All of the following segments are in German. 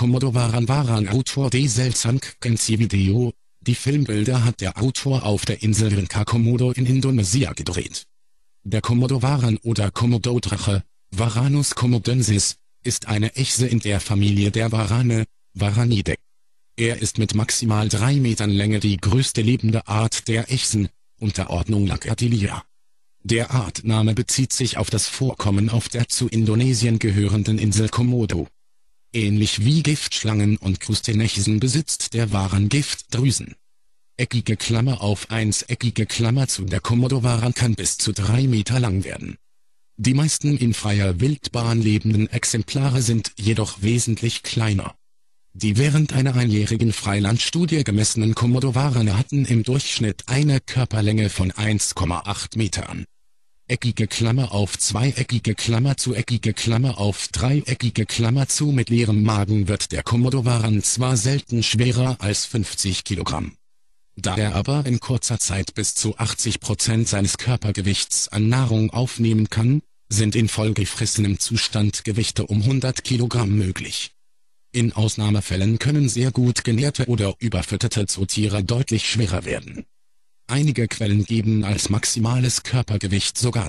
Komodowaran Waran Autor Desel Sangkensi Video. Die Filmbilder hat der Autor auf der Insel Rinca Komodo in Indonesien gedreht. Der Komodowaran oder Komododrache, Varanus komodensis, ist eine Echse in der Familie der Warane, Varanidae. Er ist mit maximal 3 Metern Länge die größte lebende Art der Echsen, Unterordnung Lacertilia. Der Artname bezieht sich auf das Vorkommen auf der zu Indonesien gehörenden Insel Komodo. Ähnlich wie Giftschlangen und Krustennechsen besitzt der Waran Giftdrüsen. Eckige Klammer auf 1 eckige Klammer zu. Der Komodowaran kann bis zu 3 Meter lang werden. Die meisten in freier Wildbahn lebenden Exemplare sind jedoch wesentlich kleiner. Die während einer einjährigen Freilandstudie gemessenen Komodowarane hatten im Durchschnitt eine Körperlänge von 1,8 Metern. Eckige Klammer auf 2 eckige Klammer zu eckige Klammer auf 3 eckige Klammer zu. Mit leerem Magen wird der Komodowaran zwar selten schwerer als 50 Kilogramm. Da er aber in kurzer Zeit bis zu 80% seines Körpergewichts an Nahrung aufnehmen kann, sind in vollgefressenem Zustand Gewichte um 100 Kilogramm möglich. In Ausnahmefällen können sehr gut genährte oder überfütterte Zootiere deutlich schwerer werden. Einige Quellen geben als maximales Körpergewicht sogar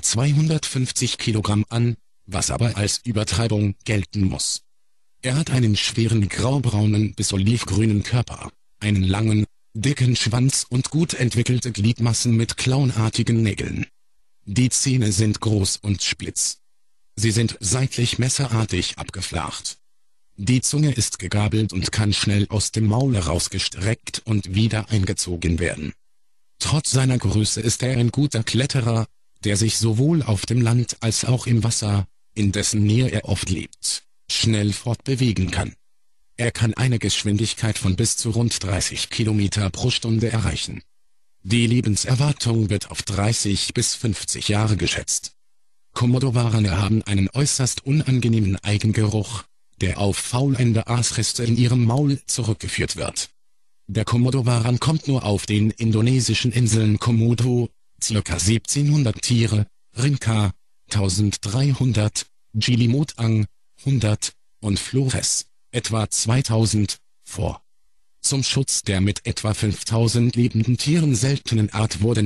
250 Kilogramm an, was aber als Übertreibung gelten muss. Er hat einen schweren graubraunen bis olivgrünen Körper, einen langen, dicken Schwanz und gut entwickelte Gliedmaßen mit klauenartigen Nägeln. Die Zähne sind groß und spitz. Sie sind seitlich messerartig abgeflacht. Die Zunge ist gegabelt und kann schnell aus dem Maul herausgestreckt und wieder eingezogen werden. Trotz seiner Größe ist er ein guter Kletterer, der sich sowohl auf dem Land als auch im Wasser, in dessen Nähe er oft lebt, schnell fortbewegen kann. Er kann eine Geschwindigkeit von bis zu rund 30 Kilometer pro Stunde erreichen. Die Lebenserwartung wird auf 30 bis 50 Jahre geschätzt. Komodowarane haben einen äußerst unangenehmen Eigengeruch, der auf faulende Aasreste in ihrem Maul zurückgeführt wird. Der Komodowaran kommt nur auf den indonesischen Inseln Komodo, ca. 1700 Tiere, Rinca, 1300, Gili Motang, 100, und Flores, etwa 2000, vor. Zum Schutz der mit etwa 5000 lebenden Tieren seltenen Art wurde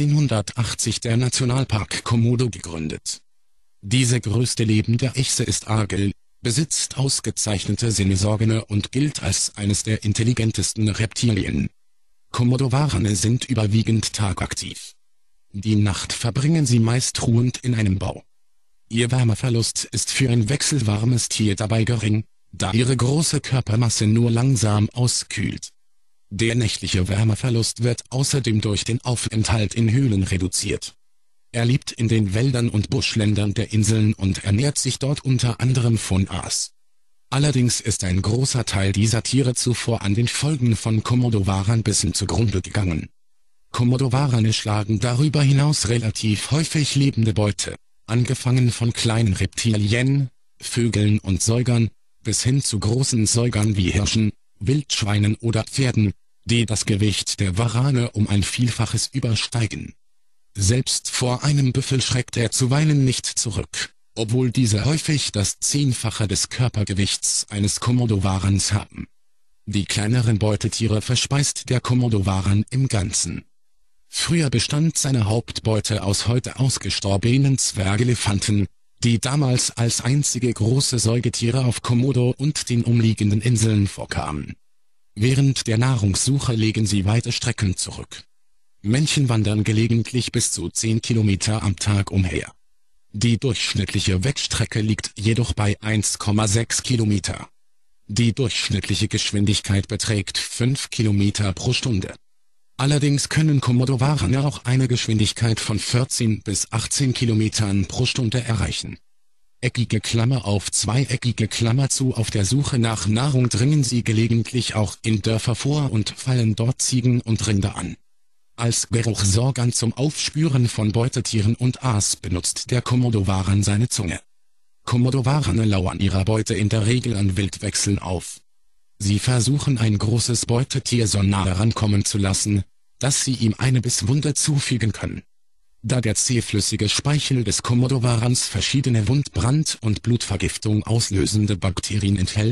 1980 der Nationalpark Komodo gegründet. Diese größte lebende Echse ist agil, besitzt ausgezeichnete Sinnesorgane und gilt als eines der intelligentesten Reptilien. Komodowarane sind überwiegend tagaktiv. Die Nacht verbringen sie meist ruhend in einem Bau. Ihr Wärmeverlust ist für ein wechselwarmes Tier dabei gering, da ihre große Körpermasse nur langsam auskühlt. Der nächtliche Wärmeverlust wird außerdem durch den Aufenthalt in Höhlen reduziert. Er lebt in den Wäldern und Buschländern der Inseln und ernährt sich dort unter anderem von Aas. Allerdings ist ein großer Teil dieser Tiere zuvor an den Folgen von Komodowaranbissen zugrunde gegangen. Komodowarane schlagen darüber hinaus relativ häufig lebende Beute, angefangen von kleinen Reptilien, Vögeln und Säugern, bis hin zu großen Säugern wie Hirschen, Wildschweinen oder Pferden, die das Gewicht der Warane um ein Vielfaches übersteigen. Selbst vor einem Büffel schreckt er zuweilen nicht zurück, obwohl diese häufig das 10-fache des Körpergewichts eines Komodowarans haben. Die kleineren Beutetiere verspeist der Komodowaran im Ganzen. Früher bestand seine Hauptbeute aus heute ausgestorbenen Zwergelefanten, die damals als einzige große Säugetiere auf Komodo und den umliegenden Inseln vorkamen. Während der Nahrungssuche legen sie weite Strecken zurück. Männchen wandern gelegentlich bis zu 10 Kilometer am Tag umher. Die durchschnittliche Wegstrecke liegt jedoch bei 1,6 Kilometer. Die durchschnittliche Geschwindigkeit beträgt 5 Kilometer pro Stunde. Allerdings können Komodowarane auch eine Geschwindigkeit von 14 bis 18 Kilometern pro Stunde erreichen. Eckige Klammer auf 2 eckige Klammer zu. Auf der Suche nach Nahrung dringen sie gelegentlich auch in Dörfer vor und fallen dort Ziegen und Rinder an. Als Geruchsorgan zum Aufspüren von Beutetieren und Aas benutzt der Komodowaran seine Zunge. Komodowarane lauern ihrer Beute in der Regel an Wildwechseln auf. Sie versuchen ein großes Beutetier so nah herankommen zu lassen, dass sie ihm eine Bisswunde zufügen können. Da der zähflüssige Speichel des Komodowarans verschiedene Wundbrand- und Blutvergiftung auslösende Bakterien enthält,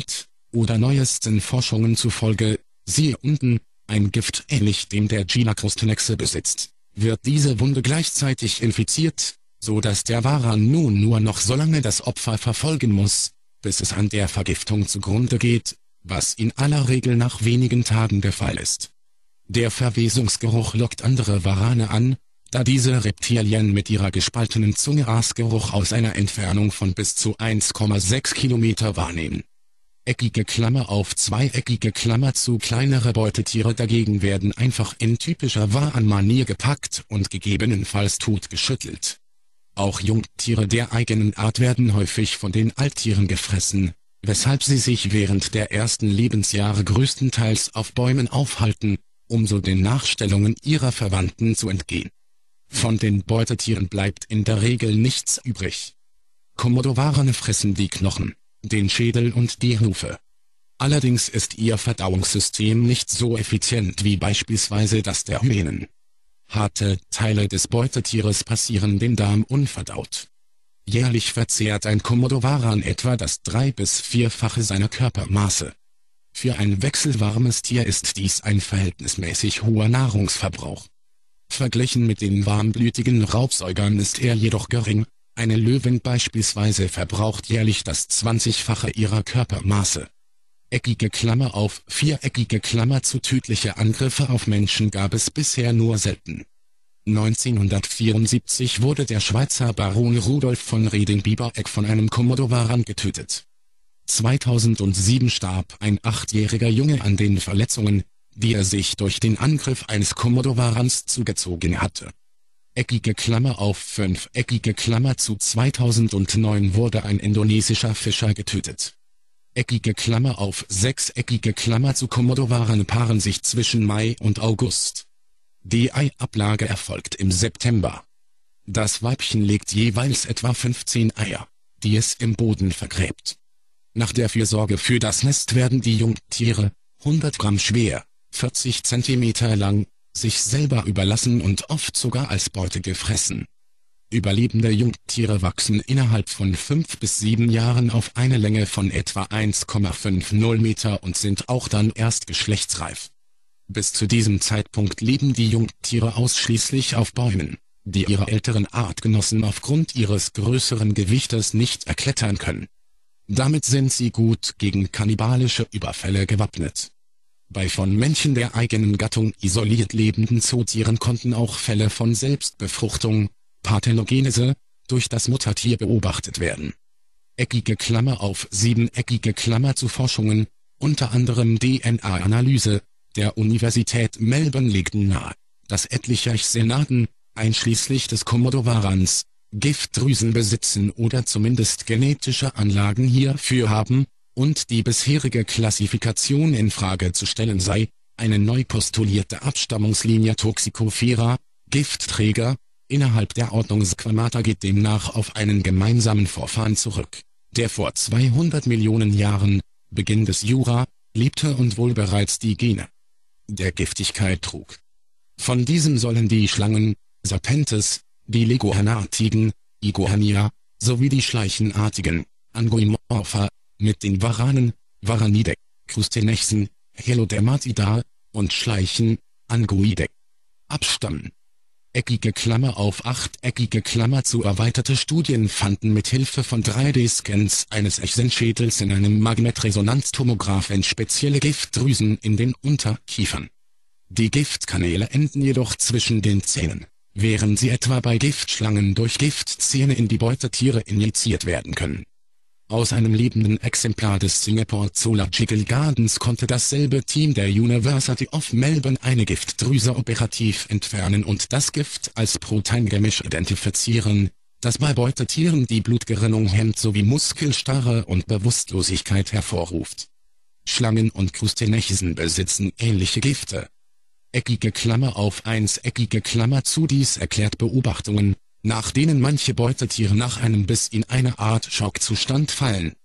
oder neuesten Forschungen zufolge, siehe unten, ein Gift ähnlich dem der Gila-Krustennechse besitzt, wird diese Wunde gleichzeitig infiziert, so dass der Varan nun nur noch so lange das Opfer verfolgen muss, bis es an der Vergiftung zugrunde geht, was in aller Regel nach wenigen Tagen der Fall ist. Der Verwesungsgeruch lockt andere Warane an, da diese Reptilien mit ihrer gespaltenen Zunge Aasgeruch aus einer Entfernung von bis zu 1,6 Kilometer wahrnehmen. Eckige Klammer auf zweieckige Klammer zu kleinere Beutetiere dagegen werden einfach in typischer Waran-Manier gepackt und gegebenenfalls totgeschüttelt. Auch Jungtiere der eigenen Art werden häufig von den Alttieren gefressen, weshalb sie sich während der ersten Lebensjahre größtenteils auf Bäumen aufhalten, um so den Nachstellungen ihrer Verwandten zu entgehen. Von den Beutetieren bleibt in der Regel nichts übrig. Komodowarane fressen die Knochen, den Schädel und die Hufe. Allerdings ist ihr Verdauungssystem nicht so effizient wie beispielsweise das der Hyänen. Harte Teile des Beutetieres passieren den Darm unverdaut. Jährlich verzehrt ein Komodowaran etwa das 3- bis 4-fache seiner Körpermaße. Für ein wechselwarmes Tier ist dies ein verhältnismäßig hoher Nahrungsverbrauch. Verglichen mit den warmblütigen Raubsäugern ist er jedoch gering. Eine Löwin beispielsweise verbraucht jährlich das 20-fache ihrer Körpermaße. Eckige Klammer auf viereckige Klammer zu tödliche Angriffe auf Menschen gab es bisher nur selten. 1974 wurde der Schweizer Baron Rudolf von Reding-Biebereck von einem Komodowaran getötet. 2007 starb ein 8-jähriger Junge an den Verletzungen, die er sich durch den Angriff eines Komodowarans zugezogen hatte. Eckige Klammer auf fünfeckige Klammer zu 2009 wurde ein indonesischer Fischer getötet. Eckige Klammer auf sechseckige Klammer zu Komodowarane paaren sich zwischen Mai und August. Die Eiablage erfolgt im September. Das Weibchen legt jeweils etwa 15 Eier, die es im Boden vergräbt. Nach der Fürsorge für das Nest werden die Jungtiere, 100 Gramm schwer, 40 Zentimeter lang, sich selber überlassen und oft sogar als Beute gefressen. Überlebende Jungtiere wachsen innerhalb von 5 bis 7 Jahren auf eine Länge von etwa 1,50 Meter und sind auch dann erst geschlechtsreif. Bis zu diesem Zeitpunkt leben die Jungtiere ausschließlich auf Bäumen, die ihre älteren Artgenossen aufgrund ihres größeren Gewichtes nicht erklettern können. Damit sind sie gut gegen kannibalische Überfälle gewappnet. Bei von Männchen der eigenen Gattung isoliert lebenden Zootieren konnten auch Fälle von Selbstbefruchtung, Parthenogenese, durch das Muttertier beobachtet werden. Eckige Klammer auf siebeneckige Klammer zu Forschungen, unter anderem DNA-Analyse, der Universität Melbourne legten nahe, dass etliche Ichthyosaurier, einschließlich des Komodowarans, Giftdrüsen besitzen oder zumindest genetische Anlagen hierfür haben, und die bisherige Klassifikation in Frage zu stellen sei. Eine neu postulierte Abstammungslinie Toxicophera, Giftträger, innerhalb der Ordnung Squamata geht demnach auf einen gemeinsamen Vorfahren zurück, der vor 200 Millionen Jahren, Beginn des Jura, lebte und wohl bereits die Gene der Giftigkeit trug. Von diesem sollen die Schlangen, Serpentes, die Leguanartigen, Iguania, sowie die schleichenartigen, Angoimorpha, mit den Waranen, Varanidae, Krustennechsen, Helodermatida, und Schleichen, Angoidae, abstammen. Eckige Klammer auf achteckige Klammer zu erweiterte Studien fanden mit Hilfe von 3D-Scans eines Echsenschädels in einem Magnetresonanztomographen spezielle Giftdrüsen in den Unterkiefern. Die Giftkanäle enden jedoch zwischen den Zähnen, während sie etwa bei Giftschlangen durch Giftzähne in die Beutetiere injiziert werden können. Aus einem lebenden Exemplar des Singapore Zoological Gardens konnte dasselbe Team der University of Melbourne eine Giftdrüse operativ entfernen und das Gift als Proteingemisch identifizieren, das bei Beutetieren die Blutgerinnung hemmt sowie Muskelstarre und Bewusstlosigkeit hervorruft. Schlangen und Krustennechsen besitzen ähnliche Gifte. Eckige Klammer auf einseckige Klammer zu. Dies erklärt Beobachtungen, nach denen manche Beutetiere nach einem Biss in eine Art Schockzustand fallen,